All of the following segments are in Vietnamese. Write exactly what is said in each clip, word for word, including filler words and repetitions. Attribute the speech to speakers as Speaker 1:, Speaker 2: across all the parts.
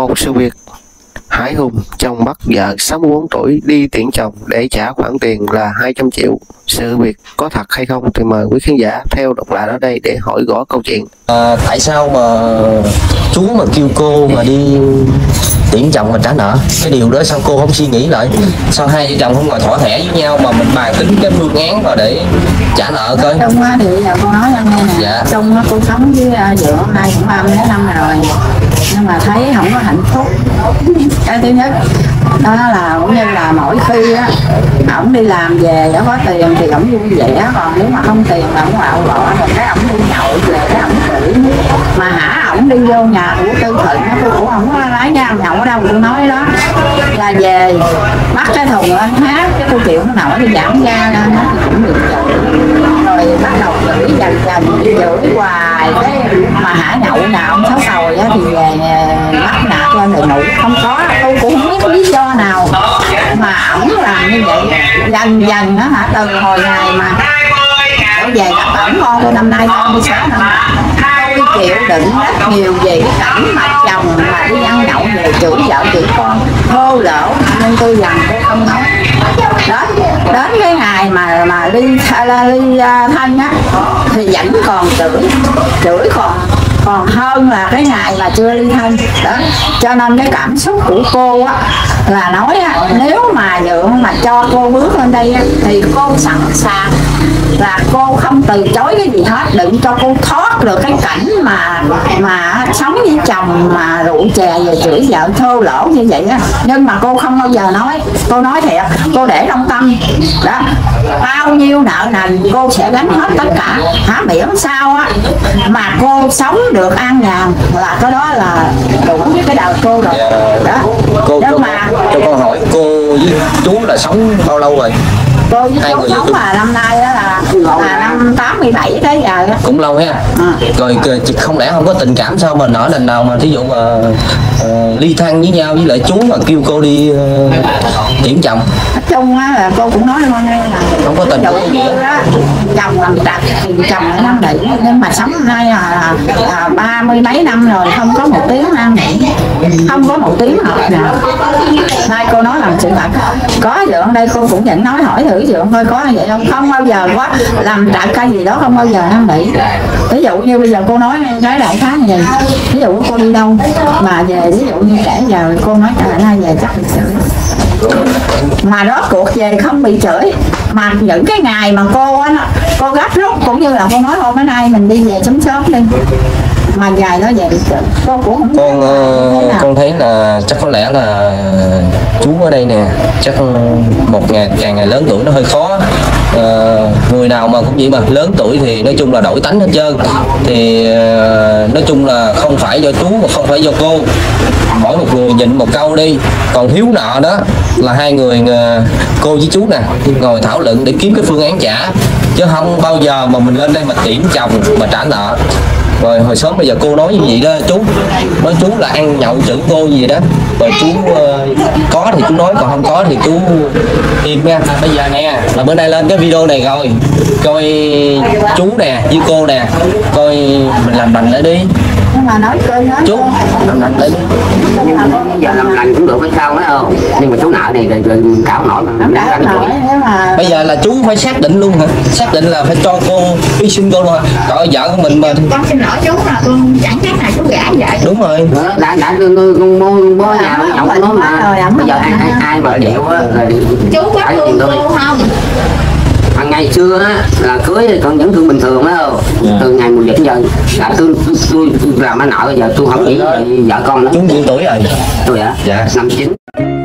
Speaker 1: Một sự việc, Hải Hùng, chồng bắt vợ sáu mươi bốn tuổi đi tiễn chồng để trả khoản tiền là hai trăm triệu. Sự việc có thật hay không thì mời quý khán giả theo đọc lại ở đây để hỏi rõ câu chuyện.
Speaker 2: À, tại sao mà chú mà kêu cô mà đi tiễn chồng mà trả nợ? Cái điều đó sao cô không suy nghĩ lại? Sao hai vợ chồng không ngồi thỏa thẻ với nhau mà mình bàn tính cái phương án mà để trả nợ coi?
Speaker 3: Trong á thì giờ cô nói cho nghe nè.
Speaker 2: Dạ.
Speaker 3: Trong á cô sống với vợ hôm nay cũng ba mươi năm rồi, nhưng mà thấy không có hạnh phúc. Cái thứ nhất đó là cũng như là mỗi khi á ổng đi làm về có tiền thì ổng vui vẻ, còn nếu mà không tiền là ổng quạo quọ, rồi cái ổng đi nhậu về cái ổng chửi. Mà hả ổng đi vô nhà của Tư Thuận á, cô cũng không có lái ra nhậu ở đâu, cô nói đó là về bắt cái thùng lên hát cái cô chịu nó nổi thì giảm ra lên nó thì cũng được chửi. Rồi bắt đầu chửi dần dần chửi hoài, cái mà hả nhậu nào ông sáu rồi á thì về bắt nạt lên rồi ngủ không có. Tôi cũng không biết lý do nào mà ổng làm như vậy. Dần dần á hả, từ hồi ngày mà tôi về gặp ổng, con tôi năm nay con đi sáu năm, tôi chịu đựng rất nhiều về cái cảnh mà chồng mà đi ăn nhậu về chửi vợ chửi con thô lỗ, nhưng tôi dần tôi không nói. Đó, đến cái ngày mà mà ly ly thân á thì vẫn còn chửi chửi còn còn hơn là cái ngày mà chưa ly thân đó. Cho nên cái cảm xúc của cô á là nói á, nếu mà Dượng mà cho cô bước lên đây á, thì cô sẵn sàng là cô không từ chối cái gì hết, đừng cho cô thoát được cái cảnh mà mà sống với chồng mà rượu chè và chửi vợ thô lỗ như vậy á. Nhưng mà cô không bao giờ nói, cô nói thiệt, cô để trong tâm đó, bao nhiêu nợ nần cô sẽ gánh hết tất cả, hả miễn sao á mà cô sống được an nhàn là cái đó là đủ với cái đời cô rồi đó.
Speaker 2: Cô
Speaker 3: nhưng
Speaker 2: cho,
Speaker 3: mà
Speaker 2: cho con hỏi cô với chú là sống bao lâu rồi?
Speaker 3: Cô với chú sống là năm nay đó là, là năm tám mươi bảy tới giờ đó.
Speaker 2: Cũng lâu ha.
Speaker 3: À.
Speaker 2: Rồi không lẽ không có tình cảm sao mà nở lần nào mà thí dụ mà uh, ly thân với nhau với lại chú mà kêu cô đi uh, tiễn chồng?
Speaker 3: Nói chung á là cô cũng nói với con nghe là
Speaker 2: không có tình
Speaker 3: cảm đó, chồng làm trật thì chồng lại năn nỉ, nhưng mà sống nay là, là ba mươi mấy năm rồi không có một tiếng năn nỉ, không có một tiếng hợp nào. Nay cô nói làm sự thật, có Dượng đây cô cũng vẫn nói hỏi thử Dượng thôi có vậy không, không bao giờ có làm trật cái gì đó, không bao giờ năn nỉ. Ví dụ như bây giờ cô nói cái đại khái này, ví dụ cô đi đâu mà về, ví dụ như kể giờ cô nói cả nay về chắc bị chửi, mà rốt cuộc về không bị chửi. Mà những cái ngày mà cô á, cô gấp rút cũng như là cô nói hôm bữa nay mình đi về sớm sớm đi, mà ngày đó về bị chửi cô cũng không.
Speaker 2: Con uh, con thấy là chắc có lẽ là chú ở đây nè, chắc một ngày càng ngày lớn tuổi nó hơi khó. Uh, người nào mà cũng vậy mà lớn tuổi thì nói chung là đổi tánh hết trơn, thì uh, nói chung là không phải do chú mà không phải do cô, mỗi một người nhịn một câu đi. Còn hiếu nợ đó là hai người uh, cô với chú nè ngồi thảo luận để kiếm cái phương án trả, chứ không bao giờ mà mình lên đây mà tiễn chồng mà trả nợ. Rồi hồi sớm bây giờ cô nói như vậy đó, chú nói chú là ăn nhậu chửi cô gì đó, rồi chú uh, có thì chú nói, còn không có thì chú im nha. Bây giờ nè là bữa nay lên cái video này rồi, coi chú nè với cô nè, coi mình làm lành lại đi.
Speaker 3: Nhưng mà nói cơ nói
Speaker 2: Chú làm lành lại đi.
Speaker 4: Giờ làm lành cũng được hay sao phải không? Nhưng mà chú nợ này rồi, rồi cảo nổi mà
Speaker 3: không đã nổi. Mà
Speaker 2: bây giờ là chú phải xác định luôn hả? Xác định là phải cho cô hy sinh cô luôn hả? Coi vợ của mình mà.
Speaker 3: Con xin lỗi chú là con chẳng chắc là chú gả vậy.
Speaker 2: Đúng rồi.
Speaker 4: Đã đã con con mua mua nhà nhậu nó mà. Bây giờ ai ai, ai mà chịu á
Speaker 3: chú có thương cô không?
Speaker 4: À, ngày xưa á là cưới thì còn vẫn thương bình thường phải không? Yeah. Từ ngày mười chín giờ đã tôi tôi làm ăn nợ, giờ tôi không nghĩ vợ con nữa.
Speaker 2: Chú nhiêu tuổi rồi?
Speaker 4: Tôi hả? Dạ năm chín.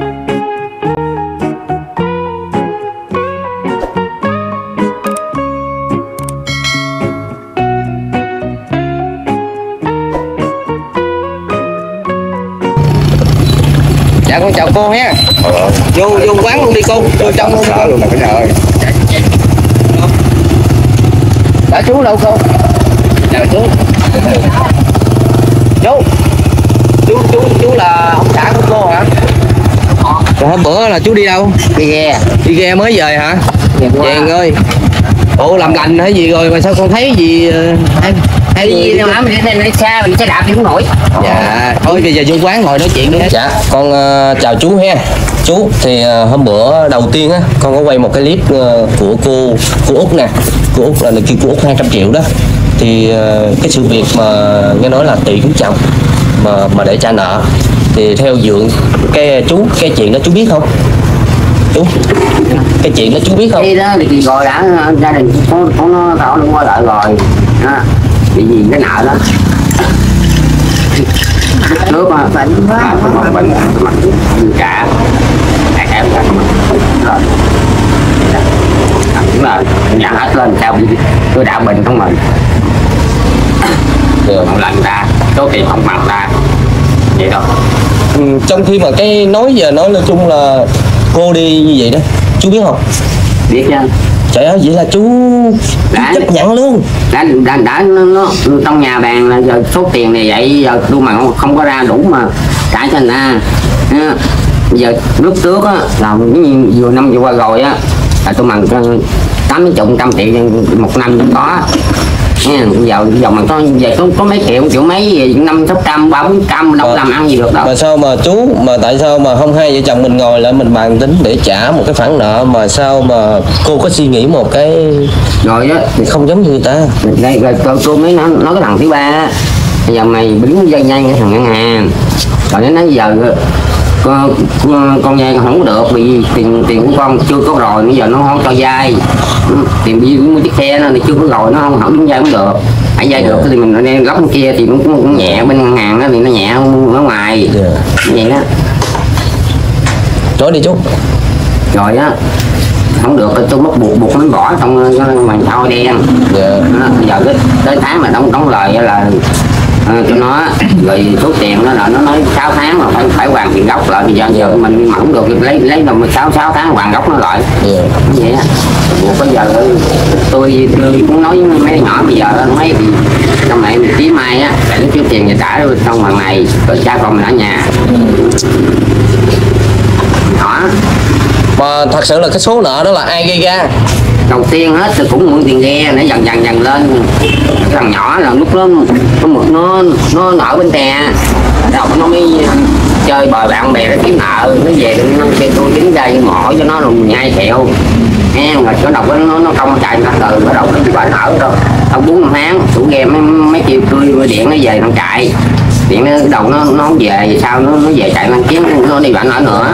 Speaker 2: Dạ con chào cô ha. Ờ. Vô vô quán luôn đi cô, vô trong luôn.
Speaker 5: Đó luôn là cái nhà ơi.
Speaker 2: Đã chú đâu cô? Chào chú. Chú. Chú chú chú là ông xã của cô hả? Rồi hôm bữa là chú đi đâu?
Speaker 4: Đi ghe.
Speaker 2: Đi ghe mới về hả? Chèn ơi. Ủa làm lành hay gì rồi mà sao con thấy gì hay,
Speaker 4: Tại vì nó đi xa mình sẽ đạp thì không nổi.
Speaker 2: Dạ, thôi bây giờ vô quán ngồi nói chuyện đi. Dạ, con uh, chào chú ha. Chú thì uh, hôm bữa đầu tiên á, con có quay một cái clip uh, của cô cô Út nè. Cô Út là kêu cô Út hai trăm triệu đó. Thì uh, cái sự việc mà nghe nói là tỷ cứu chồng mà mà để trả nợ. Thì theo dượng cái chú cái chuyện đó chú biết không? Chú cái chuyện đó chú biết không?
Speaker 4: Cái đó thì rồi đã gia đình có có nó tao nó qua lại rồi. Đó. Bị gì cái nợ đó. Nước mà bệnh quá, bệnh bệnh mặt cả cả cả rồi. Đúng rồi, nhận hết lên sao tôi đã bệnh không mình. Một lần ra, số tiền không bằng ra. Vậy thôi.
Speaker 2: Ừ, trong khi mà cái nói giờ nói nói chung là cô đi như vậy đó, chú biết không?
Speaker 4: Biết chứ.
Speaker 2: Trời ơi, vậy là chú đã, chấp nhận luôn.
Speaker 4: Đã đã, đã nó, nó trong nhà bàn là giờ số tiền này vậy giờ tôi mà không có ra đủ mà trả cho anh ta. Giờ lúc trước á là vừa năm vừa qua rồi á là tôi bằng tám mươi chục trăm triệu một năm cũng có. Nha, giờ giờ mà có giờ có, có mấy triệu triệu mấy gì năm sáu trăm ba bốn trăm đâu làm ăn gì được đâu.
Speaker 2: Mà sao mà chú mà tại sao mà không hai vợ chồng mình ngồi lại mình bàn tính để trả một cái khoản nợ mà sao mà cô có suy nghĩ một cái
Speaker 4: rồi á
Speaker 2: không giống như người ta.
Speaker 4: Đây rồi tôi, tôi mới nói, nói cái thằng thứ ba giờ mày đứng dây nhanh cái thằng ngân hàng rồi nó nói giờ con con, con dây không có được vì tiền tiền của con chưa có rồi bây giờ nó không cho dây tiền đi mua chiếc xe nó thì chưa có rồi nó không không đứng dây cũng được phải dây được thì mình đem lắp cái kia thì nó cũng, cũng nhẹ bên ngân hàng đó thì nó nhẹ ở ngoài yeah. Vậy đó
Speaker 2: nói đi chú
Speaker 4: rồi á không được tôi mất buộc buộc nó bỏ trong màn thoi đen yeah. Đó, bây giờ tới, tới tháng mà đóng đóng lời là à, cho nó rồi số tiền đó là nó nói sáu tháng mà phải phải hoàn tiền gốc lại bây giờ giờ mình mà không được lấy lấy đồng sáu sáu tháng hoàn gốc nó lại yeah. Vậy á buộc bây giờ tôi, tôi cũng nói với mấy nhỏ bây giờ mấy thì trong này mình ký mai á để nó kiếm tiền và trả trong bằng này rồi cha con mình ở nhà nhỏ
Speaker 2: mà thật sự là cái số nợ đó là ai gây ra
Speaker 4: đầu tiên hết thì cũng mượn tiền ghe nó dần dần dần lên cái thằng nhỏ là lúc đó nó nó nó nợ bên tè đầu nó mới chơi bời bạn bè nó kiếm nợ nó về nó kêu tôi đứng đây ngỏ cho nó rồi hai triệu nghe mà chỗ đầu nó nó không chạy nó từ bắt đầu nó phải nợ đâu ông bốn năm tháng chủ ghe mấy mấy chiều tươi điện nó về nó chạy điện nó đầu nó nó không về sao nó nó về chạy nó kiếm nó đi bạn nợ nữa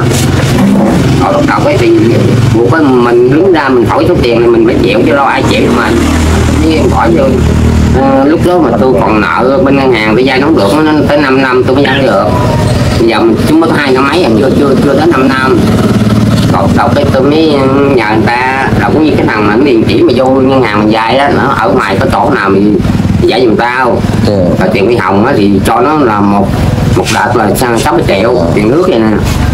Speaker 4: rồi lúc đầu cái thì buộc cái mình đứng ra mình hỏi số tiền này mình phải chịu chứ đâu ai chịu mà em hỏi vô à, lúc đó mà tôi còn nợ bên ngân hàng tôi vay nó không được nó tới năm năm tôi mới vay được bây giờ chúng mới có hai năm mấy chưa chưa chưa tới năm năm rồi đầu cái tôi mới nhờ người ta đâu cũng như cái thằng mà nó chỉ mà vô ngân hàng mình vay đó nó ở ngoài có chỗ nào mình giải giùm tao và tiền Huy Hồng á thì cho nó là một một đợt là sáu mươi triệu tiền nước vậy nè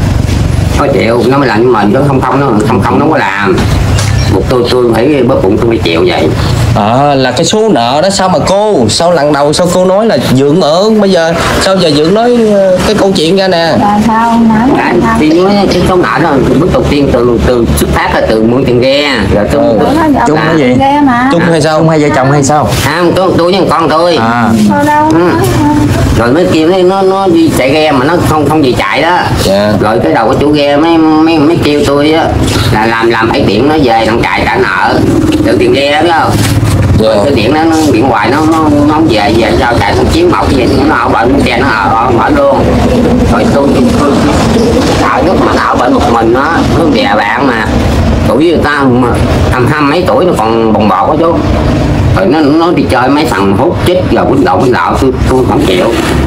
Speaker 4: sáu triệu nó mới làm với mình chứ không không nó không không nó có làm một tôi tôi phải bớt bụng tôi phải chịu vậy
Speaker 2: à, là cái số nợ đó sao mà cô sao lần đầu sao cô nói là Dượng ơn bây giờ sao giờ Dượng nói cái câu chuyện ra nè
Speaker 3: là sao nói
Speaker 4: thì nói cái số nợ đó bước đầu tiên từ từ xuất phát là từ mượn tiền ghe rồi tôi
Speaker 2: ừ.
Speaker 3: Chung cái gì
Speaker 2: chung hay sao
Speaker 5: chung hai vợ chồng hay sao
Speaker 4: không tôi tôi với con tôi
Speaker 5: à.
Speaker 4: Ừ. Rồi mấy kia nó nó nó đi chạy ghe mà nó không không gì chạy đó yeah. Rồi cái đầu của chủ ghe mấy mấy mấy kêu tôi á là làm làm phải điện nó về thằng chạy trả nợ được tiền ghe đó biết không yeah. Rồi cái điện nó, nó điện hoài nó nó nó không về về sao chạy thằng chiếm mọc gì nó ở bệnh xe nó ở mở luôn rồi tôi tôi sợ lúc mà nó ở bệnh một mình nó nó bè bạn mà tuổi người ta mà thầm hăm mấy tuổi nó còn bồng bột đó chú rồi nó nó đi chơi mấy thằng hút chích rồi quýnh đầu quýnh đạo tôi tôi không chịu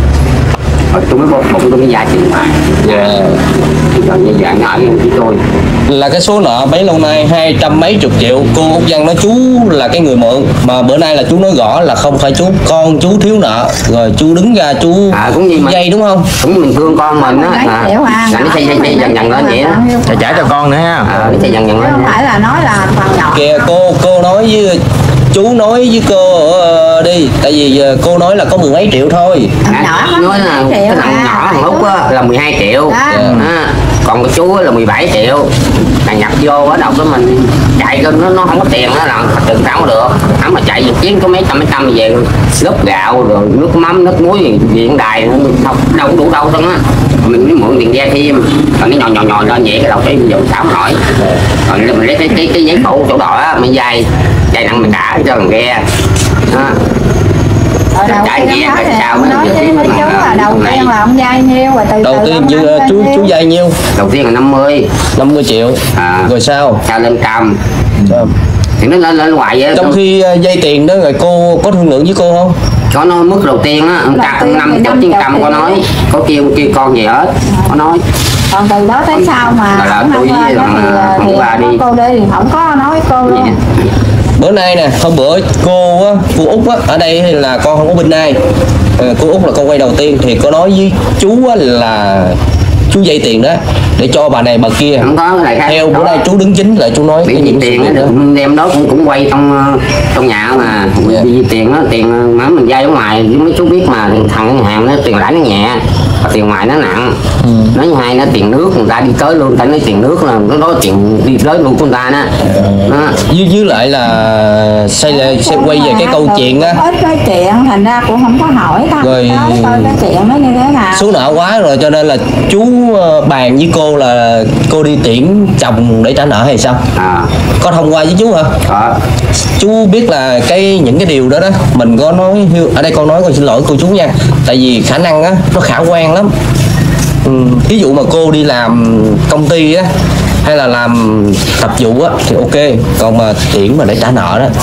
Speaker 4: rồi tôi mới bột bụng tôi mới ra chuyện mà
Speaker 2: yeah.
Speaker 4: Rồi như vậy nợ với tôi
Speaker 2: là cái số nợ bấy lâu nay hai trăm mấy chục triệu cô Út Văn nói chú là cái người mượn mà bữa nay là chú nói rõ là không phải chú con chú thiếu nợ rồi chú đứng ra chú
Speaker 4: à, cũng như
Speaker 2: dây đúng không
Speaker 4: cũng mình thương con mình á là, là nó xây dây dần dần lên vậy đó
Speaker 5: trả trả cho con nữa ha
Speaker 4: à, nó xây dần dần lên
Speaker 3: không phải là nói là thằng nhỏ
Speaker 2: kìa cô cô nói với chú nói với cô uh, đi tại vì uh, cô nói là có mười mấy triệu thôi
Speaker 3: thằng nhỏ
Speaker 4: nói là cái thằng nhỏ thằng Út á là mười hai triệu
Speaker 3: à.
Speaker 4: À, còn cái chú là mười bảy triệu, là nhập vô ở đâu cái mình chạy nó nó không có tiền đó là tự không được, hắn mà chạy một chuyến có mấy trăm mấy trăm về gấp gạo rồi nước mắm nước muối điện đài không đâu có đủ đâu thôi á, mình mới mượn tiền gia thêm, còn nó nhỏ nhỏ nhỏ lên vậy cái đầu cái dùng xảo nổi, còn mình lấy cái cái cái giấy phụ chỗ đỏ á mình dây dây nặng mình đã cho thằng ghe
Speaker 3: Ở đầu
Speaker 4: chạy
Speaker 3: tiên
Speaker 4: nghe
Speaker 3: nói
Speaker 4: cái sao
Speaker 3: nói với mấy chú là đầu tiên là ông dai nhiêu rồi từ
Speaker 2: Đầu
Speaker 3: từ
Speaker 2: tiên
Speaker 3: ông
Speaker 2: như
Speaker 3: lên
Speaker 2: chú
Speaker 3: nhiêu.
Speaker 2: chú dây nhiêu?
Speaker 4: đầu tiên là năm mươi
Speaker 2: năm mươi triệu.
Speaker 4: à,
Speaker 2: Rồi sao?
Speaker 4: sao lên trăm thì nó lên lên hoài vậy.
Speaker 2: Trong khi uh, dây tiền đó rồi cô có thương lượng với cô không?
Speaker 4: Có nói mức đầu tiên á ông ta ông năm chục chín trăm có nói, có kêu kêu con gì hết có nói,
Speaker 3: Còn từ đó tới sau mà
Speaker 4: là
Speaker 3: không
Speaker 4: tôi
Speaker 3: lên
Speaker 4: với
Speaker 3: đó thì,
Speaker 4: thằng-
Speaker 3: thì
Speaker 4: thằng ba
Speaker 3: có
Speaker 4: đi.
Speaker 3: cô đi thì không có nói với cô luôn.
Speaker 2: Bữa nay nè, hôm bữa cô á, cô Út á, ở đây là con không có bên này. Ờ, cô Út là con quay đầu tiên thì có nói với chú á, là chú dây tiền đó để cho bà này bà kia.
Speaker 4: không có lại khác
Speaker 2: Theo bữa nay chú đứng chính lại chú nói
Speaker 4: bị
Speaker 2: cái
Speaker 4: gì
Speaker 2: những
Speaker 4: tiền
Speaker 2: sự
Speaker 4: á
Speaker 2: việc đó.
Speaker 4: đem đó cũng cũng quay trong trong nhà mà
Speaker 2: Dạ.
Speaker 4: bị tiền đó tiền mà mình vay ở ngoài mấy chú biết mà thằng ngân hàng nó tiền lãi nó nhẹ và tiền ngoài nó nặng.
Speaker 2: Ừ.
Speaker 4: Nói như hai nó tiền nước người ta đi tới luôn, ta nói tiền nước là nó nói tiền đi tới luôn của người ta đó, đó.
Speaker 2: Với, với lại là xây lại sẽ quay về cái câu chuyện á,
Speaker 3: Ít cái chuyện thành ra cũng không có hỏi thăm
Speaker 2: Rồi-
Speaker 3: tới coi cái chuyện nó như thế nào.
Speaker 2: số nợ quá rồi cho nên là chú ờ, bàn với cô là cô đi tiễn chồng để trả nợ hay sao?
Speaker 4: À,
Speaker 2: Có thông qua với chú hả?
Speaker 4: đó.
Speaker 2: Chú biết là cái những cái điều đó đó mình có nói hiu- ở đây con nói con xin lỗi cô chú nha, tại vì khả năng á nó khả quan lắm. Ừ, ví dụ mà cô đi làm công ty á hay là làm tập vụ á thì ok, còn mà tiễn mà để trả nợ đó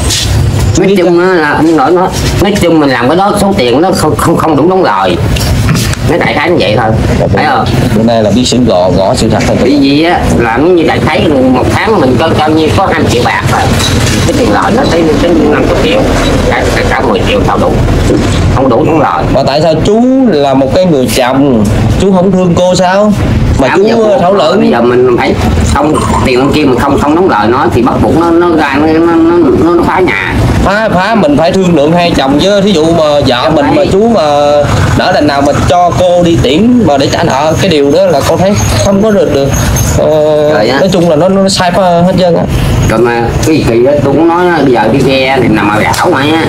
Speaker 2: chú
Speaker 4: Nói
Speaker 2: biết
Speaker 4: chung á là không nói nó nói chung mình làm cái đó số tiền nó không không không đúng đóng lời, nó đại khái như vậy thôi, thấy không?
Speaker 2: bữa nay là biết sự gõ gõ sự thật thôi.
Speaker 4: Bởi vì á làm như đại khái một tháng mình cho cho nhiêu có hai triệu bạc thôi, cái tiền lợi nó tới tới năm chục triệu, cái cái cả mười triệu sao đủ, không đủ đóng lời.
Speaker 2: Mà tại sao chú là một cái người chồng chú không thương cô sao mà
Speaker 4: Tám
Speaker 2: chú
Speaker 4: giờ
Speaker 2: uh, thảo luận?
Speaker 4: bây giờ mình phải không tiền ông kia mình không không đóng lời nó thì bắt buộc nó nó ra nó nó nó, nó phá nhà.
Speaker 2: phá phá mình phải thương lượng hai chồng chứ, thí dụ mà vợ mình mà chú mà đỡ đành nào mà cho cô đi tiễn mà để trả nợ, cái điều đó là con thấy không có được được ờ,
Speaker 4: Rồi á.
Speaker 2: nói chung là nó, nó sai phá hết trơn á.
Speaker 4: Rồi mà cái gì kỳ á tôi cũng nói bây giờ đi ghe thì nằm ở đảo mà á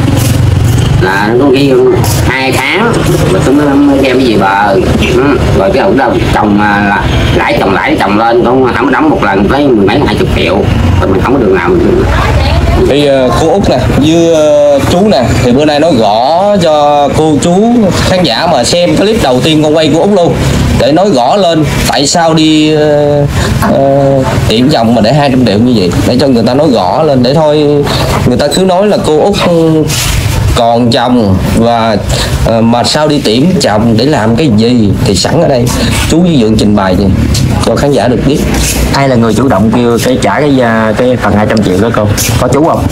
Speaker 4: là nó ghi hai tháng rồi tôi mới mới đem cái gì bờ. Ừ. Rồi cái ông đâu chồng mà là lãi chồng lãi chồng lên cũng không có đóng một lần tới mười mấy hai chục triệu rồi mình không có đường nào mình
Speaker 2: Thì uh, cô Út nè với uh, chú nè thì bữa nay nói rõ cho cô chú khán giả mà xem clip đầu tiên con quay của Út luôn để nói rõ lên tại sao đi uh, uh, tiễn chồng mà để hai trăm triệu như vậy, để cho người ta nói rõ lên, để thôi người ta cứ nói là cô Út còn chồng và uh, mà sao đi tiễn chồng để làm cái gì, thì sẵn ở đây chú với Dượng trình bày gì cho khán giả được biết.
Speaker 5: Ai là người chủ động kêu cái trả cái uh, cái phần hai trăm triệu đó cô? Có chú không?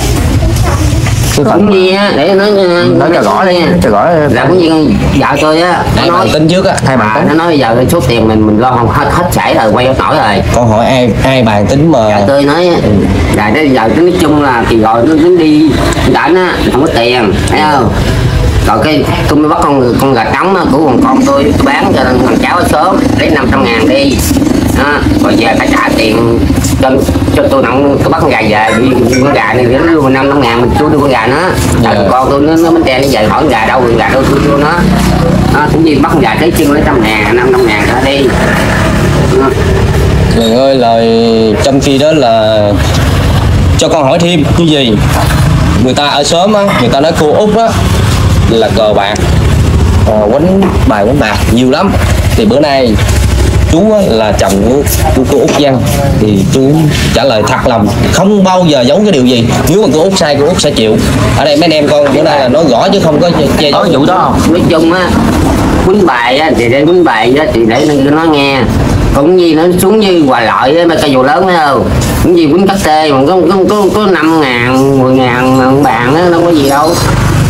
Speaker 2: Cái phần
Speaker 4: cũng gì á để nói
Speaker 5: Nói cho rõ đi, cho rõ.
Speaker 4: là cũng như vợ tôi á nó
Speaker 2: ai
Speaker 4: nói
Speaker 2: bằng tính trước á,
Speaker 5: Hai bằng
Speaker 4: à,
Speaker 5: tính.
Speaker 4: nó nói giờ cái số tiền mình mình lo không hết hết chảy rồi quay nổi rồi.
Speaker 2: con hỏi ai ai bàn tính mà
Speaker 4: Vợ tôi nói là nó giờ nói chung là thì rồi nó đứng đi đánh á không có tiền thấy không, rồi cái tôi mới bắt con con gà trống á, của con con tôi, tôi bán cho thằng cháu ở sớm lấy năm trăm ngàn đi đó. Rồi về phải trả tiền cho cho tôi nặng, tôi bắt con gà về đi con gà này nó luôn năm trăm ngàn mình chú đưa con gà nó yeah. Con tôi nó nó bánh tre nó về hỏi con gà đâu con gà đâu tôi đưa nó đó, cũng như bắt con gà cái chân lấy trăm ngàn năm trăm ngàn đó đi đó.
Speaker 2: Trời ơi, lời trong khi đó là cho con hỏi thêm cái gì, người ta ở sớm á, người ta nói cô Út á là cờ bạc, ờ, quánh bài quánh bạc nhiều lắm, thì bữa nay chú á, là chồng của, của cô Út Văn thì chú trả lời thật lòng, không bao giờ giấu cái điều gì, nếu mà cô Út sai cô Út sẽ chịu. Ở đây mấy anh em con bữa nay là nói rõ chứ không có che
Speaker 5: Có vụ đó không?
Speaker 4: Nói chung á quýnh bài á thì để quýnh bài á thì để nó nghe, cũng như nó xuống như Hòa Lợi á, mấy cây dù lớn phải không, cũng như quýnh cắt tê mà có có có, có năm ngàn mười ngàn mà bàn á đâu có gì đâu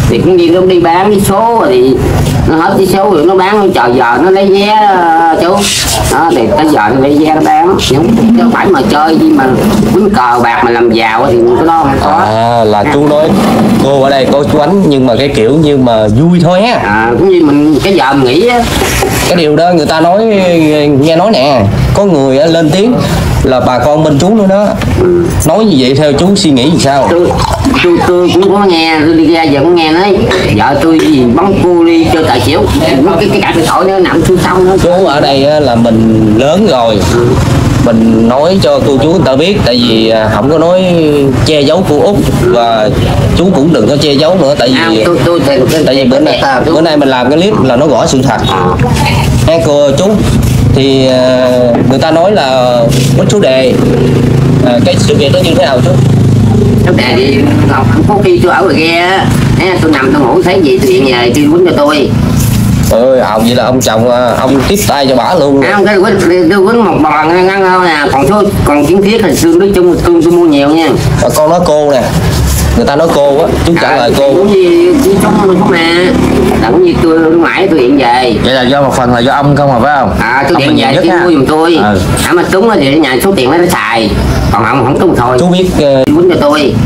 Speaker 4: thì cũng như nó đi bán cái số thì nó hết cái số rồi nó bán nó chờ giờ nó lấy vé chú đó, thì tới giờ nó lấy vé nó bán không phải mà chơi gì mà quýnh cờ bạc mà làm giàu thì cái đó không có.
Speaker 2: À, là chú nói cô ở đây có chú Ánh nhưng mà cái kiểu như mà vui thôi á.
Speaker 4: À, cũng như mình cái giờ mình nghĩ á,
Speaker 2: cái điều đó người ta nói nghe nói nè, có người lên tiếng là bà con bên chú nữa đó. Ừ. Nói như vậy theo chú suy nghĩ làm sao?
Speaker 4: Tôi, tôi, tôi cũng có nghe, tôi đi ra giờ cũng nghe nói vợ tôi gì bắn cu đi chơi tài xỉu, cái cái cả cái tội nó nằm xuống sông nữa.
Speaker 2: Chú ở đây là mình lớn rồi. Ừ. Mình nói cho cô chú người ta biết, tại vì không có nói che giấu cô Út và chú cũng đừng có che giấu nữa, tại vì à, tôi, tôi, tôi, tôi, tại vì bữa nay bữa nay mình làm cái clip là nó rõ sự thật. Nghe cô chú thì người ta nói là có chú Đề, cái sự việc đó như thế nào chú?
Speaker 4: Chú Đề thì có khi tôi ở ngoài ghe á, tôi nằm tôi ngủ thấy gì tôi điện về tôi quýnh cho tôi.
Speaker 2: Ơi, ông vậy là ông chồng ông tiếp tay cho bả luôn.
Speaker 4: À, cái quýnh tôi quýnh một bòn ngăn thôi nè, còn số còn kiến thiết thì xương nói chung tôi, tôi mua nhiều nha.
Speaker 2: Và con nói cô nè, người ta nói cô á, chú trả à, lời cô.
Speaker 4: Cũng như chú trong không nè, là cũng như tôi mãi tôi điện về.
Speaker 5: Vậy là do một phần là do ông không mà phải không?
Speaker 4: À, tôi điện về tôi mua giùm tôi. Ừ. À mà trúng thì nhà số tiền nó xài, còn ông không trúng thôi.
Speaker 2: Chú biết uh...
Speaker 4: quýnh cho tôi.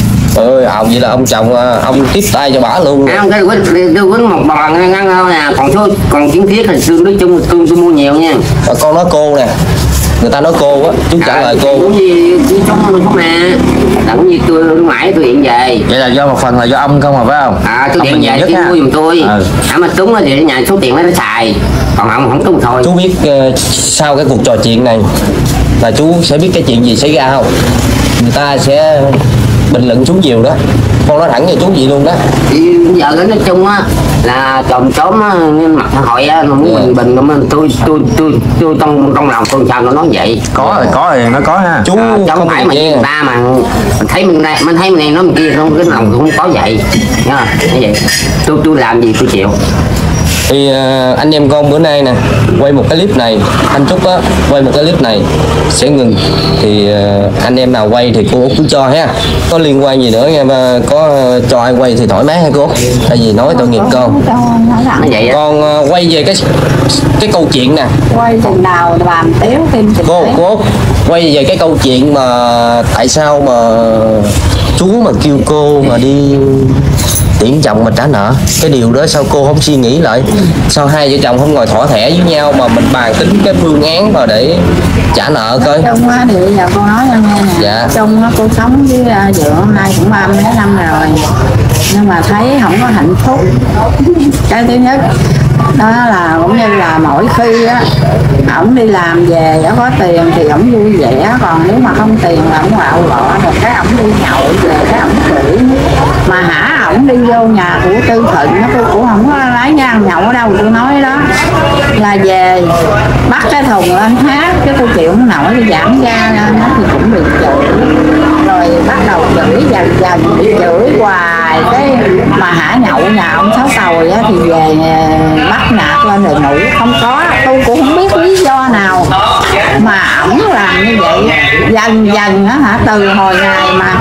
Speaker 2: Ơi, ông vậy là ông chồng ông tiếp tay cho bả luôn.
Speaker 4: À, cái quýnh tôi quýnh một bòn ngăn thôi nè, còn số còn kiến thiết thì xương nói chung tôi, tôi mua nhiều nha.
Speaker 2: Và con nói cô nè, người ta nói cô á, chú trả à, lời cô.
Speaker 4: Cũng như chú trong không nè, là cũng như tôi mãi tôi điện về.
Speaker 5: Vậy là do một phần là do ông không mà phải không?
Speaker 4: À, tôi điện về tôi mua giùm tôi. Ừ. À mà trúng thì nhà số tiền nó xài, còn ông không trúng thôi.
Speaker 2: Chú biết uh, sau cái cuộc trò chuyện này là chú sẽ biết cái chuyện gì xảy ra không? Người ta sẽ bình luận chú nhiều đó, con nói thẳng với chú gì luôn đó.
Speaker 4: Thì giờ nói chung á là chồng chóm mặt hội á nó muốn bình bình mà tôi tôi tôi tôi trong trong lòng tôi sao nó nói vậy.
Speaker 5: Có rồi có rồi nó có ha.
Speaker 4: Chú à, không phải mà người ta mà mình thấy mình này mình thấy mình này nói mình kia không, cái lòng tôi không có vậy nha. Như vậy tôi tôi làm gì tôi chịu.
Speaker 2: Thì uh, anh em con bữa nay nè quay một cái clip này, anh Trúc á quay một cái clip này sẽ ngừng, thì uh, anh em nào quay thì cô Út cứ cho ha, có liên quan gì nữa em uh, có uh, cho ai quay thì thoải mái ha cô Út, tại vì nói tội nghiệp con.
Speaker 4: Vậy
Speaker 2: con uh, quay về cái cái câu chuyện nè,
Speaker 3: quay chừng nào làm tiếu phim
Speaker 2: cô cô Út quay về cái câu chuyện mà tại sao mà chú mà kêu cô mà đi tiễn chồng mà trả nợ, cái điều đó sao cô không suy nghĩ lại, sao hai vợ chồng không ngồi thỏa thẻ với nhau mà mình bàn tính cái phương án mà để trả nợ coi.
Speaker 3: Chung á thì bây giờ cô nói cho nghe nè.
Speaker 2: Dạ.
Speaker 3: Chung á cô sống với uh, vợ hôm nay cũng ba mươi năm rồi nhưng mà thấy không có hạnh phúc. Cái thứ nhất đó là cũng như là mỗi khi á ổng đi làm về ổng có tiền thì ổng vui vẻ, còn nếu mà không tiền là ổng quạo lọ rồi cái ổng đi nhậu về cái ổng chửi. Mà hả ổng đi vô nhà của Tư Thịnh nó tôi cũng không có lái ngang nhậu ở đâu, tôi nói đó là về bắt cái thùng lên hát cái tôi chịu không nổi đi giảm ra nó thì cũng bị chửi, rồi bắt đầu chửi dần dần bị chửi hoài cái mà hả nhậu nhà ông Sáu Tồi á thì về bắt nạt lên rồi ngủ không có, tôi cũng không biết lý do nào mà ổng làm như vậy. Dần dần á hả từ hồi ngày mà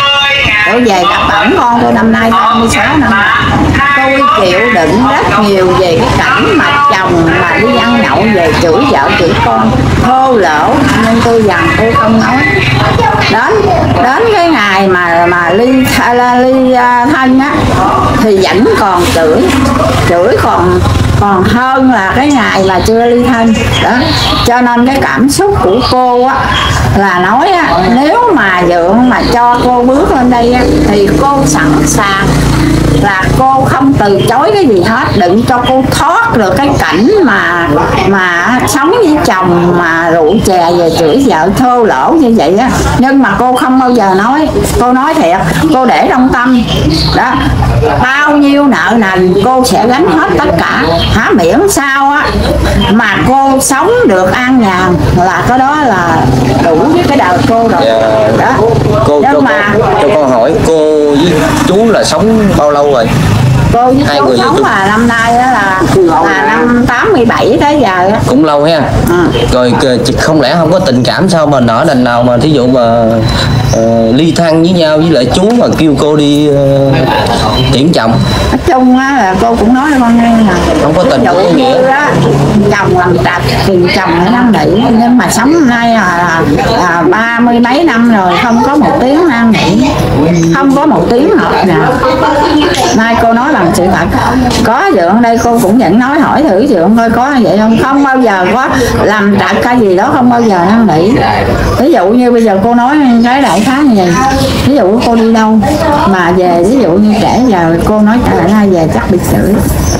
Speaker 3: tôi về gặp ổng con tôi năm nay ba mươi sáu năm, tôi chịu đựng rất nhiều về cái cảnh mà chồng mà đi ăn nhậu về chửi vợ chửi con thô lỗ, nên tôi dằn tôi không nói. Đến đến cái ngày mà mà ly ly thân á thì vẫn còn chửi chửi còn còn hơn là cái ngày mà chưa ly thân đó. Cho nên cái cảm xúc của cô á là nói á, nếu mà Dượng mà cho cô bước lên đây á, thì cô sẵn sàng là cô không từ chối cái gì hết, đừng cho cô thoát được cái cảnh mà mà sống với chồng mà rượu chè về chửi vợ thô lỗ như vậy á. Nhưng mà cô không bao giờ nói, cô nói thiệt, cô để trong tâm đó, bao nhiêu nợ nần cô sẽ gánh hết tất cả, hả miễn sao á mà cô sống được an nhàn là cái đó là đủ với cái đời cô rồi.
Speaker 2: Yeah.
Speaker 3: Đó.
Speaker 2: Cô
Speaker 3: nhưng
Speaker 2: cho,
Speaker 3: mà
Speaker 2: con, cho con hỏi cô với chú là sống bao lâu rồi?
Speaker 3: Cô với
Speaker 2: hai
Speaker 3: chú
Speaker 2: người
Speaker 3: sống là năm nay đó là là năm tám mươi bảy tới giờ đó.
Speaker 2: Cũng lâu ha.
Speaker 3: Ừ.
Speaker 2: Rồi không lẽ không có tình cảm sao mà nở đành nào mà thí dụ mà uh, ly thân với nhau với lại chú mà kêu cô đi uh, tiễn chồng?
Speaker 3: Nói chung á là cô cũng nói cho con nghe là
Speaker 2: không có tình,
Speaker 3: không có nghĩa á, chồng làm trạch thì chồng phải năn nỉ, nhưng mà sống hôm nay là, là ba mươi mấy năm rồi không có một tiếng năn nỉ, không có một tiếng hợp nào. Nay cô nói bằng sự thật, có Dượng đây cô cũng vẫn nói hỏi thử Dượng coi có vậy không, không bao giờ có làm trạch cái gì đó, không bao giờ năn nỉ. Ví dụ như bây giờ cô nói cái đại khái như vậy, ví dụ cô đi đâu mà về, ví dụ như kể giờ cô nói trả lại về chắc bị chửi,